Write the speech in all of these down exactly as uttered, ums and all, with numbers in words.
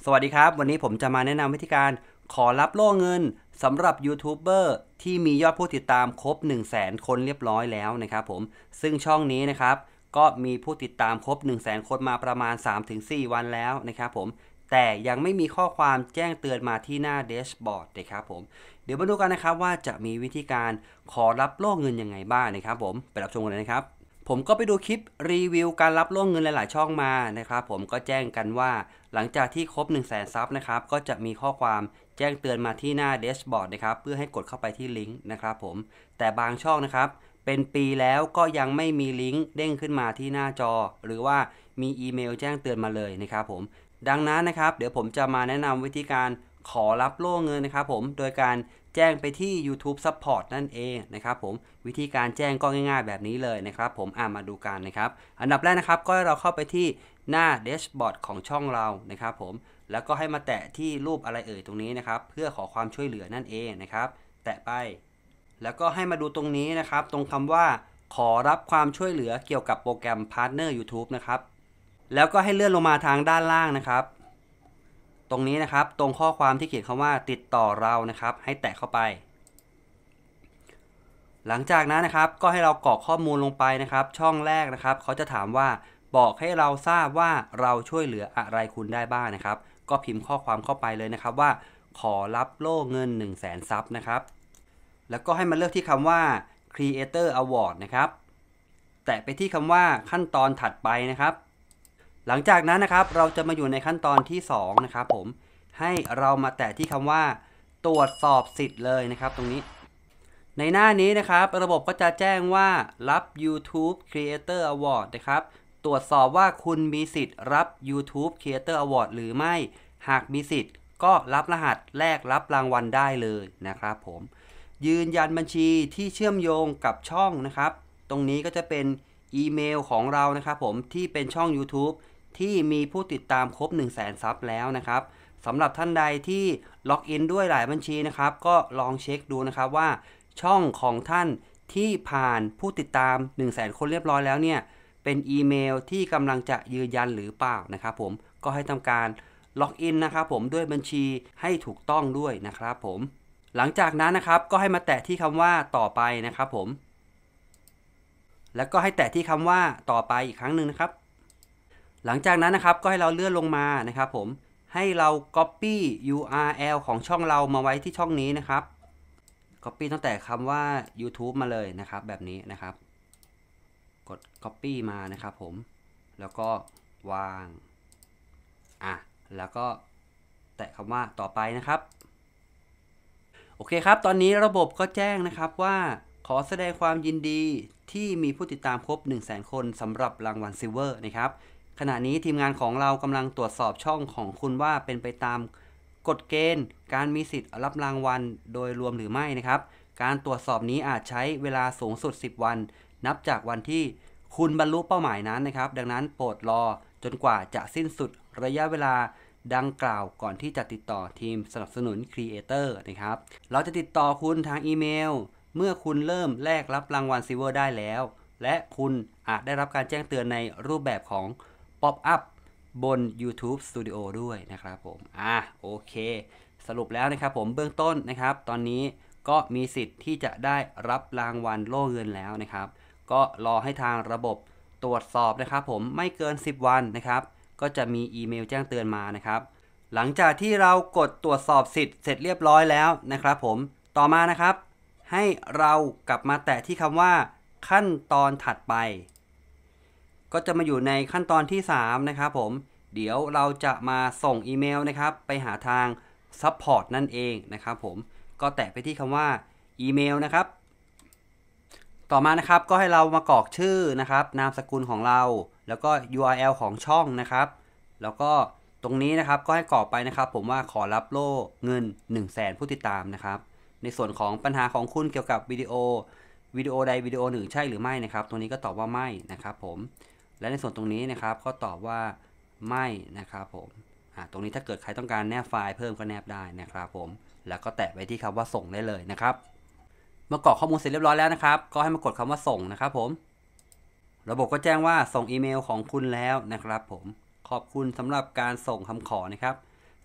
สวัสดีครับวันนี้ผมจะมาแนะนำวิธีการขอรับโล่เงินสำหรับยูทูบเบอร์ที่มียอดผู้ติดตามครบ หนึ่งแสน คนเรียบร้อยแล้วนะครับผมซึ่งช่องนี้นะครับก็มีผู้ติดตามครบ หนึ่งแสน คนมาประมาณ สามถึงสี่ วันแล้วนะครับผมแต่ยังไม่มีข้อความแจ้งเตือนมาที่หน้าแดชบอร์ดนะครับผมเดี๋ยวมาดูกันนะครับว่าจะมีวิธีการขอรับโล่เงินยังไงบ้างนะครับผมไปรับชมกันเลยนะครับผมก็ไปดูคลิปรีวิวการรับโล่เงินหลายๆช่องมานะครับผมก็แจ้งกันว่าหลังจากที่ครบ หนึ่งแสน ซับนะครับก็จะมีข้อความแจ้งเตือนมาที่หน้าแดชบอร์ดนะครับเพื่อให้กดเข้าไปที่ลิงก์นะครับผมแต่บางช่องนะครับเป็นปีแล้วก็ยังไม่มีลิงก์เด้งขึ้นมาที่หน้าจอหรือว่ามีอีเมลแจ้งเตือนมาเลยนะครับผมดังนั้นนะครับเดี๋ยวผมจะมาแนะนำวิธีการขอรับโล่เงินนะครับผมโดยการแจ้งไปที่ YouTube Support นั่นเองนะครับผมวิธีการแจ้งก็ง่ายๆแบบนี้เลยนะครับผมอ่ามาดูกันนะครับอันดับแรกนะครับก็ให้เราเข้าไปที่หน้าแดชบอร์ดของช่องเรานะครับผมแล้วก็ให้มาแตะที่รูปอะไรเอ่ยตรงนี้นะครับเพื่อขอความช่วยเหลือนั่นเองนะครับแตะไปแล้วก็ให้มาดูตรงนี้นะครับตรงคำว่าขอรับความช่วยเหลือเกี่ยวกับโปรแกรม Partner YouTube นะครับแล้วก็ให้เลื่อนลงมาทางด้านล่างนะครับตรงนี้นะครับตรงข้อความที่เขียนคำว่าติดต่อเรานะครับให้แตะเข้าไปหลังจากนั้นนะครับก็ให้เรากรอกข้อมูลลงไปนะครับช่องแรกนะครับเขาจะถามว่าบอกให้เราทราบว่าเราช่วยเหลืออะไรคุณได้บ้างนะครับก็พิมพ์ข้อความเข้าไปเลยนะครับว่าขอรับโล่เงิน หนึ่งแสน ซับนะครับแล้วก็ให้มาเลือกที่คำว่า Creator Award นะครับแตะไปที่คำว่าขั้นตอนถัดไปนะครับหลังจากนั้นนะครับเราจะมาอยู่ในขั้นตอนที่สองนะครับผมให้เรามาแตะที่คำว่าตรวจสอบสิทธิ์เลยนะครับตรงนี้ในหน้านี้นะครับระบบก็จะแจ้งว่ารับ YouTube Creator Award นะครับตรวจสอบว่าคุณมีสิทธิ์รับ YouTube Creator Award หรือไม่หากมีสิทธิ์ก็รับรหัสแลกรับรางวัลได้เลยนะครับผมยืนยันบัญชีที่เชื่อมโยงกับช่องนะครับตรงนี้ก็จะเป็นอีเมลของเรานะครับผมที่เป็นช่อง YouTube ที่มีผู้ติดตามครบ หนึ่งแสน ซับแล้วนะครับสำหรับท่านใดที่ล็อกอินด้วยหลายบัญชีนะครับก็ลองเช็คดูนะครับว่าช่องของท่านที่ผ่านผู้ติดตาม หนึ่งแสน คนเรียบร้อยแล้วเนี่ยเป็นอีเมลที่กำลังจะยืนยันหรือเปล่านะครับผมก็ให้ทำการล็อกอินนะครับผมด้วยบัญชีให้ถูกต้องด้วยนะครับผมหลังจากนั้นนะครับก็ให้มาแตะที่คำว่าต่อไปนะครับผมแล้วก็ให้แตะที่คำว่าต่อไปอีกครั้งหนึ่งนะครับหลังจากนั้นนะครับก็ให้เราเลื่อนลงมานะครับผมให้เรา Copy ยู อาร์ แอล ของช่องเรามาไว้ที่ช่องนี้นะครับ Copy ตั้งแต่คำว่า YouTube มาเลยนะครับแบบนี้นะครับกด Copy มานะครับผมแล้วก็วางอ่ะแล้วก็แตะคำว่าต่อไปนะครับโอเคครับตอนนี้ระบบก็แจ้งนะครับว่าขอแสดงความยินดีที่มีผู้ติดตามครบ หนึ่งแสน คนสำหรับรางวัลซิลเวอร์นะครับขณะนี้ทีมงานของเรากำลังตรวจสอบช่องของคุณว่าเป็นไปตามกฎเกณฑ์การมีสิทธิ์รับรางวัลโดยรวมหรือไม่นะครับการตรวจสอบนี้อาจใช้เวลาสูงสุดสิบวันนับจากวันที่คุณบรรลุเป้าหมายนั้นนะครับดังนั้นโปรดรอจนกว่าจะสิ้นสุดระยะเวลาดังกล่าวก่อนที่จะติดต่อทีมสนับสนุน Creator นะครับเราจะติดต่อคุณทางอีเมลเมื่อคุณเริ่มแลกรับรางวัลซิลเวอร์ได้แล้วและคุณอาจได้รับการแจ้งเตือนในรูปแบบของป๊อปอัพบน YouTube Studio ด้วยนะครับผมอ่ะโอเคสรุปแล้วนะครับผมเบื้องต้นนะครับตอนนี้ก็มีสิทธิ์ที่จะได้รับรางวัลโล่เงินแล้วนะครับก็รอให้ทางระบบตรวจสอบนะครับผมไม่เกินสิบวันนะครับก็จะมีอีเมลแจ้งเตือนมานะครับหลังจากที่เรากดตรวจสอบสิทธิ์เสร็จเรียบร้อยแล้วนะครับผมต่อมานะครับให้เรากลับมาแตะที่คำว่าขั้นตอนถัดไปก็จะมาอยู่ในขั้นตอนที่สามนะครับผมเดี๋ยวเราจะมาส่งอีเมลนะครับไปหาทาง Support นั่นเองนะครับผมก็แตะไปที่คำว่าอีเมลนะครับต่อมานะครับก็ให้เรามากรอกชื่อนะครับนามสกุลของเราแล้วก็ ยู อาร์ แอล ของช่องนะครับแล้วก็ตรงนี้นะครับก็ให้กรอกไปนะครับผมว่าขอรับโล่เงิน หนึ่งแสน ผู้ติดตามนะครับในส่วนของปัญหาของคุณเกี่ยวกับวิดีโอวิดีโอใดวิดีโอหนึ่งใช่หรือไม่นะครับตรงนี้ก็ตอบว่าไม่นะครับผมและในส่วนตรงนี้นะครับก็ตอบว่าไม่นะครับผมอ่าตรงนี้ถ้าเกิดใครต้องการแนบไฟล์เพิ่มก็แนบได้นะครับผมแล้วก็แตะไปที่คำว่าส่งได้เลยนะครับเมื่อกรอกข้อมูลเสร็จเรียบร้อยแล้วนะครับก็ให้มากดคำว่าส่งนะครับผมระบบก็แจ้งว่าส่งอีเมลของคุณแล้วนะครับผมขอบคุณสำหรับการส่งคำขอนะครับ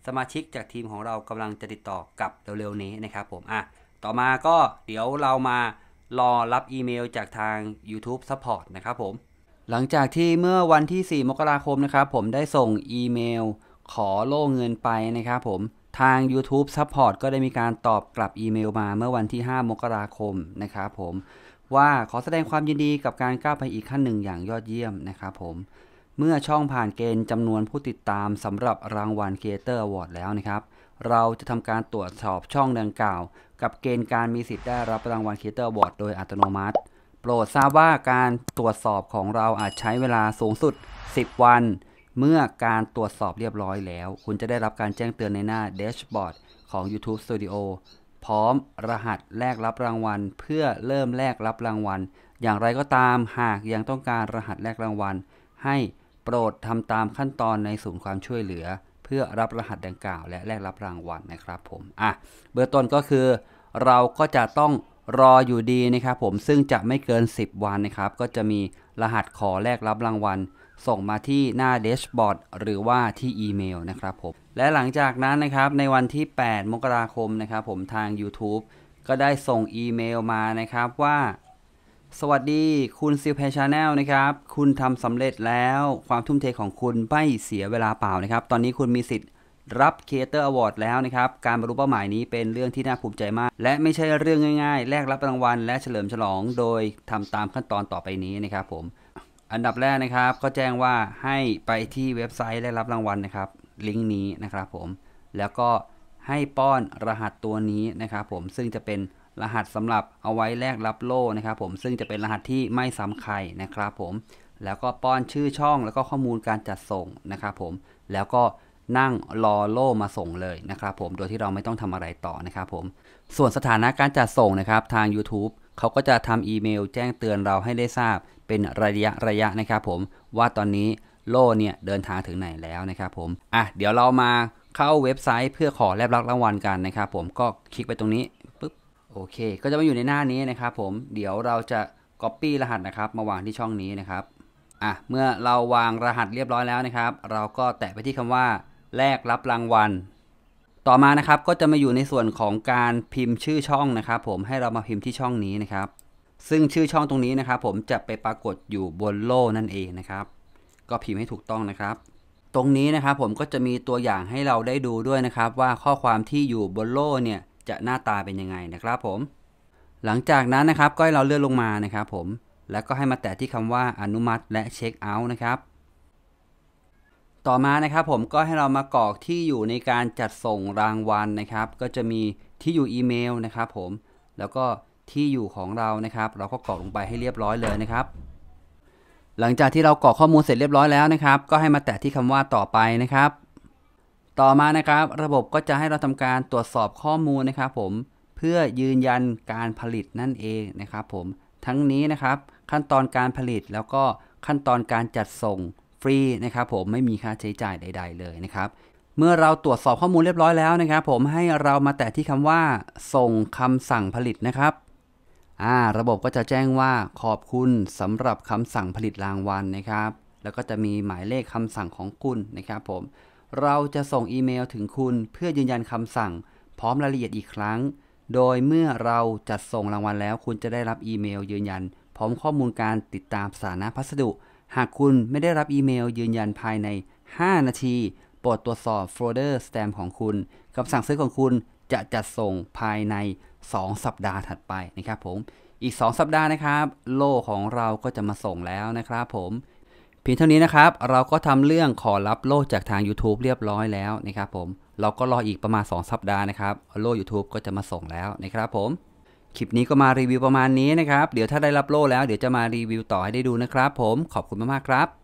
สมาชิกจากทีมของเรากำลังจะติดต่อกลับเร็วๆนี้นะครับผมอ่ะต่อมาก็เดี๋ยวเรามารอรับอีเมลจากทาง YouTube Support นะครับผมหลังจากที่เมื่อวันที่สี่มกราคมนะครับผมได้ส่งอีเมลขอโล่เงินไปนะครับผมทาง YouTube Support ก็ได้มีการตอบกลับอีเมลมาเมื่อวันที่ห้ามกราคมนะครับผมว่าขอแสดงความยินดีกับการก้าวไปอีกขั้นหนึ่งอย่างยอดเยี่ยมนะครับผมเมื่อช่องผ่านเกณฑ์จำนวนผู้ติดตามสำหรับรางวัล Creator Award แล้วนะครับเราจะทำการตรวจสอบช่องดังกล่าวกับเกณฑ์การมีสิทธิ์ได้รับรางวัล Creator Award โดยอัตโนมัติโปรดทราบว่าการตรวจสอบของเราอาจใช้เวลาสูงสุดสิบวันเมื่อการตรวจสอบเรียบร้อยแล้วคุณจะได้รับการแจ้งเตือนในหน้าแดชบอร์ดของ YouTube Studio พร้อมรหัสแลกรับรางวัลเพื่อเริ่มแลกรับรางวัลอย่างไรก็ตามหากยังต้องการรหัสแลกรางวัลให้โปรดทำตามขั้นตอนในศูนย์ความช่วยเหลือเพื่อรับรหัสดังกล่าวและแลกรับรางวัลนะครับผมอ่ะเบื้องต้นก็คือเราก็จะต้องรออยู่ดีนะครับผมซึ่งจะไม่เกินสิบวันนะครับก็จะมีรหัสขอแลกรับรางวัลส่งมาที่หน้าแดชบอร์ดหรือว่าที่อีเมลนะครับผมและหลังจากนั้นนะครับในวันที่แปดมกราคมนะครับผมทาง YouTube ก็ได้ส่งอีเมลมานะครับว่าสวัสดีคุณซิลเพชาแนลนะครับคุณทำสำเร็จแล้วความทุ่มเทของคุณไม่เสียเวลาเปล่านะครับตอนนี้คุณมีสิทธิ์รับ Creator Award แล้วนะครับการบรรลุเป้าหมายนี้เป็นเรื่องที่น่าภูมิใจมากและไม่ใช่เรื่องง่ายๆแลกรับรางวัลและเฉลิมฉลองโดยทำตามขั้นตอนต่อไปนี้นะครับผมอันดับแรกนะครับก็แจ้งว่าให้ไปที่เว็บไซต์แลกรับรางวัลนะครับลิงก์นี้นะครับผมแล้วก็ให้ป้อนรหัสตัวนี้นะครับผมซึ่งจะเป็นรหัสสำหรับเอาไว้แลกรับโล่นะครับผมซึ่งจะเป็นรหัสที่ไม่ซ้ำใครนะครับผมแล้วก็ป้อนชื่อช่องแล้วก็ข้อมูลการจัดส่งนะครับผมแล้วก็นั่งรอโล่มาส่งเลยนะครับผมโดยที่เราไม่ต้องทำอะไรต่อนะครับผมส่วนสถานะการจัดส่งนะครับทาง YouTube เขาก็จะทำอีเมลแจ้งเตือนเราให้ได้ทราบเป็นระยะระยะนะครับผมว่าตอนนี้โล่เนี่ยเดินทางถึงไหนแล้วนะครับผมอ่ะเดี๋ยวเรามาเข้าเว็บไซต์เพื่อขอแลกรับรางวัลกันนะครับผมก็คลิกไปตรงนี้ปึ๊บโอเคก็จะมาอยู่ในหน้านี้นะครับผมเดี๋ยวเราจะ Copy รหัสนะครับมาวางที่ช่องนี้นะครับอ่ะเมื่อเราวางรหัสเรียบร้อยแล้วนะครับเราก็แตะไปที่คำว่าแลกรับรางวัลต่อมานะครับก็จะมาอยู่ในส่วนของการพิมพ์ชื่อช่องนะครับผมให้เรามาพิมพ์ที่ช่องนี้นะครับซึ่งชื่อช่องตรงนี้นะครับผมจะไปปรากฏอยู่บนโล่นั่นเองนะครับก็พิมพ์ให้ถูกต้องนะครับตรงนี้นะครับผมก็จะมีตัวอย่างให้เราได้ดูด้วยนะครับว่าข้อความที่อยู่บนโล่เนี่ยจะหน้าตาเป็นยังไงนะครับผมหลังจากนั้นนะครับก็ให้เราเลื่อนลงมานะครับผมแล้วก็ให้มาแตะที่คำว่าอนุมัติและเช็คเอาท์นะครับต่อมานะครับผมก็ให้เรามากรอกที่อยู่ในการจัดส่งรางวัลนะครับก็จะมีที่อยู่อีเมลนะครับผมแล้วก็ที่อยู่ของเรานะครับเราก็กรอกลงไปให้เรียบร้อยเลยนะครับหลังจากที่เรากรอกข้อมูลเสร็จเรียบร้อยแล้วนะครับก็ให้มาแตะที่คำว่าต่อไปนะครับต่อมานะครับระบบก็จะให้เราทำการตรวจสอบข้อมูลนะครับผมเพื่อยืนยันการผลิตนั่นเองนะครับผมทั้งนี้นะครับขั้นตอนการผลิตแล้วก็ขั้นตอนการจัดส่งฟรีนะครับผมไม่มีค่าใช้จ่ายใดๆเลยนะครับเมื่อเราตรวจสอบข้อมูลเรียบร้อยแล้วนะครับผมให้เรามาแตะที่คำว่าส่งคำสั่งผลิตนะครับอ่าระบบก็จะแจ้งว่าขอบคุณสำหรับคำสั่งผลิตรางวัลนะครับแล้วก็จะมีหมายเลขคำสั่งของคุณนะครับผมเราจะส่งอีเมลถึงคุณเพื่อยืนยันคำสั่งพร้อมรายละเอียดอีกครั้งโดยเมื่อเราจัดส่งรางวัลแล้วคุณจะได้รับอีเมลยืนยันพร้อมข้อมูลการติดตามสถานะพัสดุหากคุณไม่ได้รับอีเมลยืนยันภายในห้านาทีโปรดตรวจสอบโฟลเดอร์สแตมป์ของคุณคำสั่งซื้อของคุณจะจัดส่งภายในสองสัปดาห์ถัดไปนะครับผมอีกสองสัปดาห์นะครับโล่ของเราก็จะมาส่งแล้วนะครับผมเพียงเท่านี้นะครับเราก็ทำเรื่องขอรับโล่จากทาง YouTube เรียบร้อยแล้วนะครับผมเราก็รออีกประมาณสองสัปดาห์นะครับโล่ YouTube ก็จะมาส่งแล้วนะครับผมคลิปนี้ก็มารีวิวประมาณนี้นะครับเดี๋ยวถ้าได้รับโล่แล้วเดี๋ยวจะมารีวิวต่อให้ได้ดูนะครับผมขอบคุณมากๆครับ